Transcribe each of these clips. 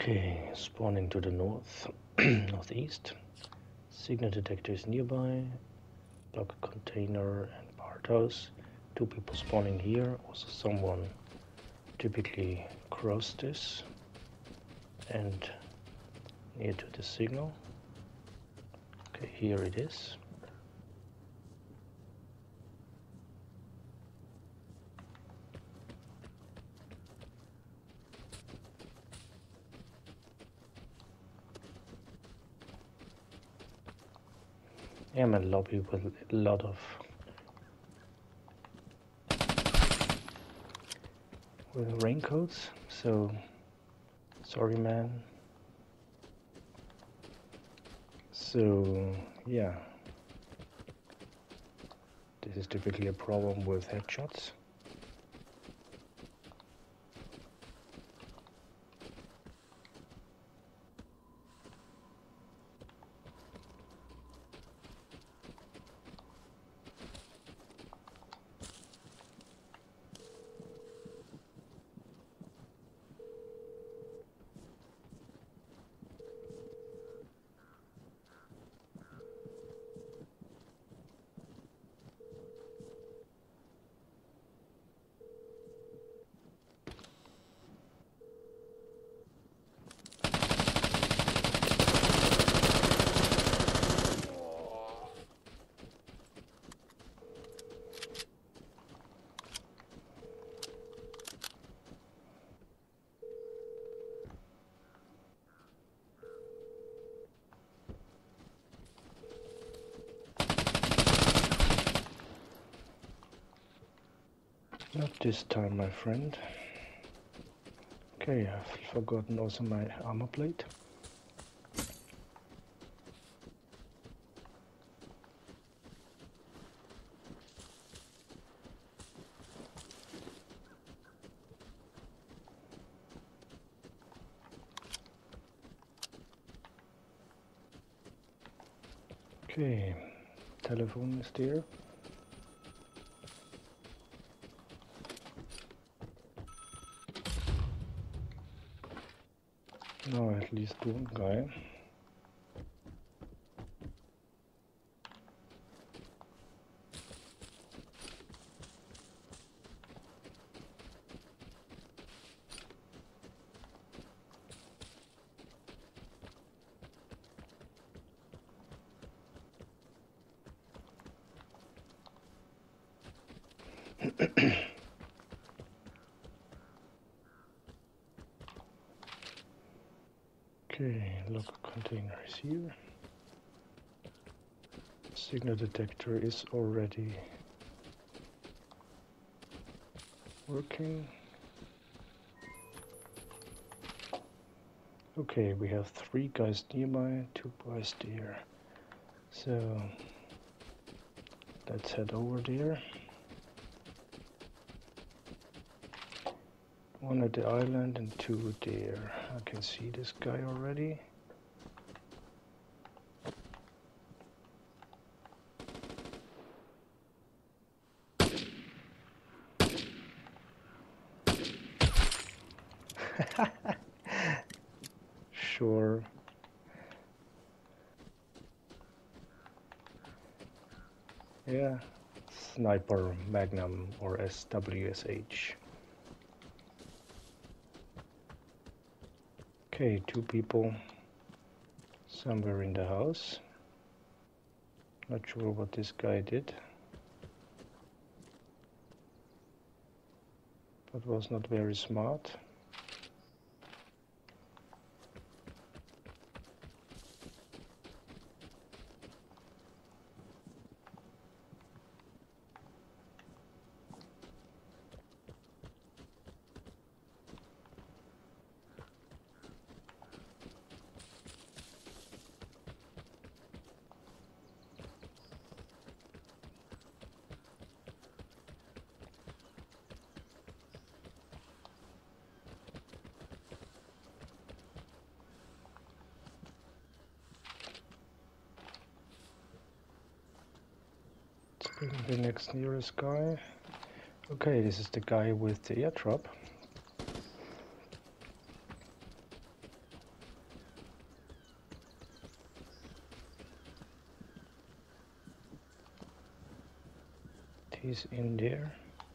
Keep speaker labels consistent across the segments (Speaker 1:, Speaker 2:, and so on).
Speaker 1: Okay, spawning to the north, northeast. Signal detector is nearby. Block container and part house. 2 people spawning here. Also someone typically cross this and near to the signal. Okay, here it is. I'm in a lobby with a lot of raincoats, so sorry man. So yeah, this is typically a problem with headshots. Not this time, my friend. Okay, I've forgotten also my armor plate. Okay, telephone is there. Now at least one guy. Okay, local container is here. Signal detector is already working. Okay, we have 3 guys nearby, 2 guys there. So let's head over there. 1 at the island and 2 there. I can see this guy already. Sure. Yeah, Sniper Magnum or SWSH. Okay, 2 people somewhere in the house. Not sure what this guy did, but was not very smart. The next nearest guy. Okay, this is the guy with the airdrop. He's in there.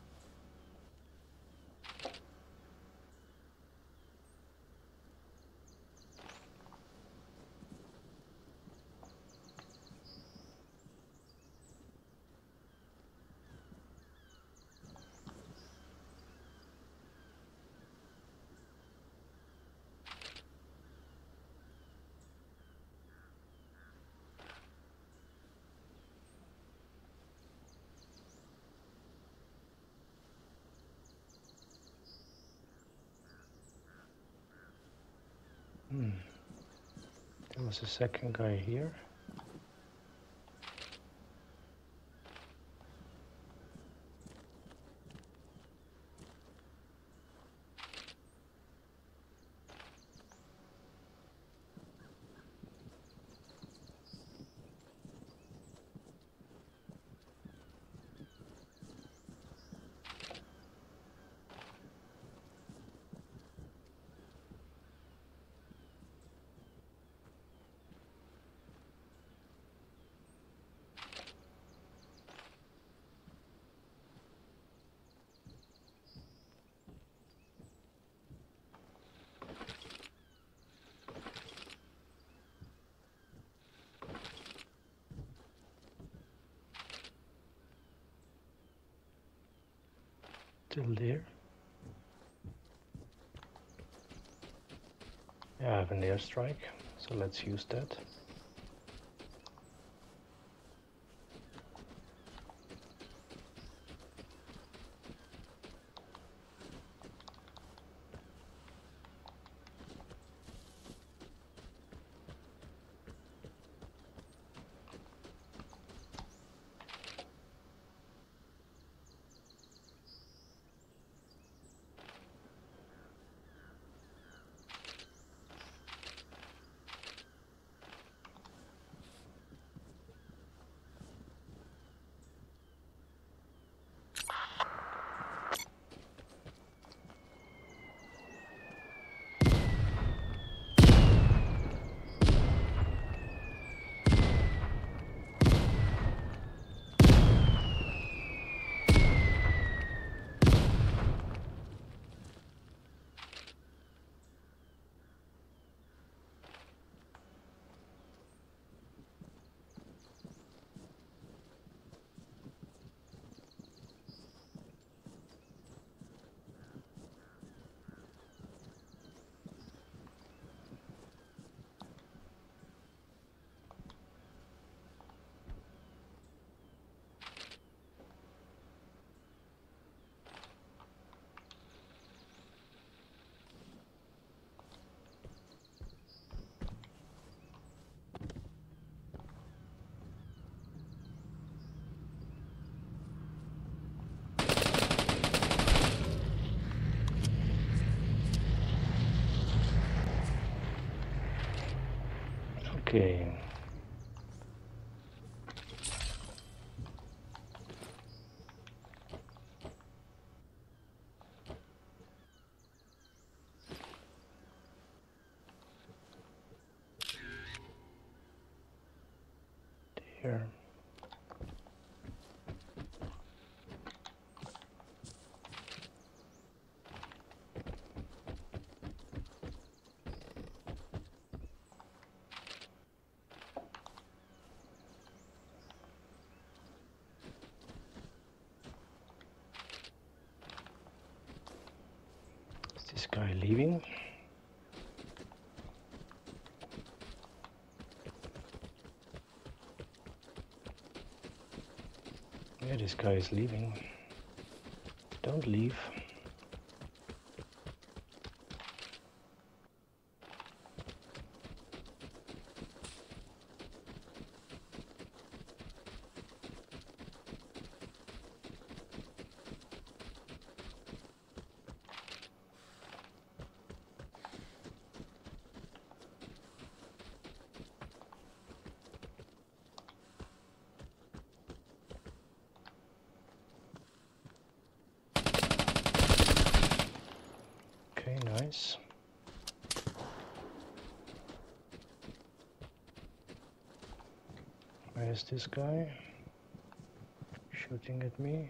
Speaker 1: There was a second guy here. Still there. Yeah, I have an airstrike, so let's use that. Okay. There. Is this guy leaving? Yeah, this guy is leaving. Don't leave. Okay, nice. Where is this guy? shooting at me.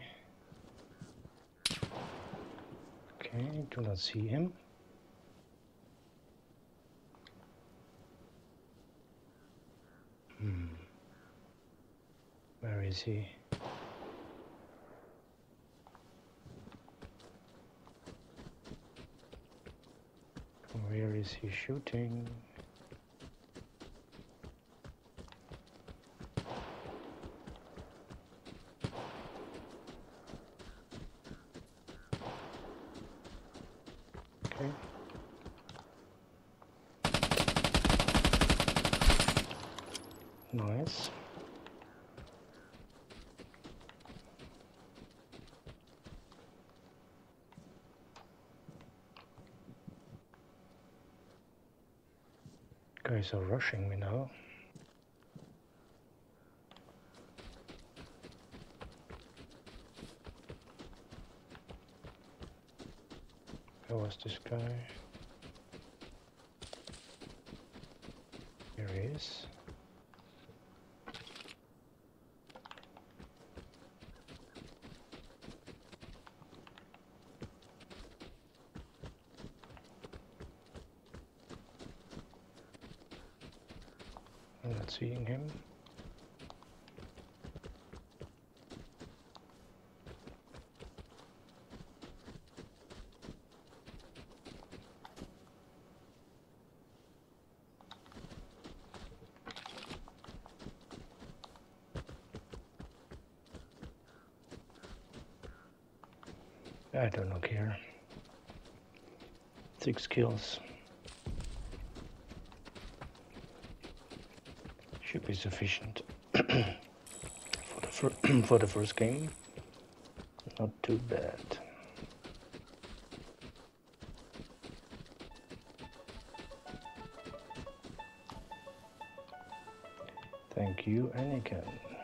Speaker 1: Okay, do not see him. Where is he? Where is he shooting? Okay. Nice. Guys are rushing me now. Where was this guy? Here he is. I'm not seeing him. I do not care. 6 kills. Should be sufficient for the first game. Not too bad. Thank you, Anikkken.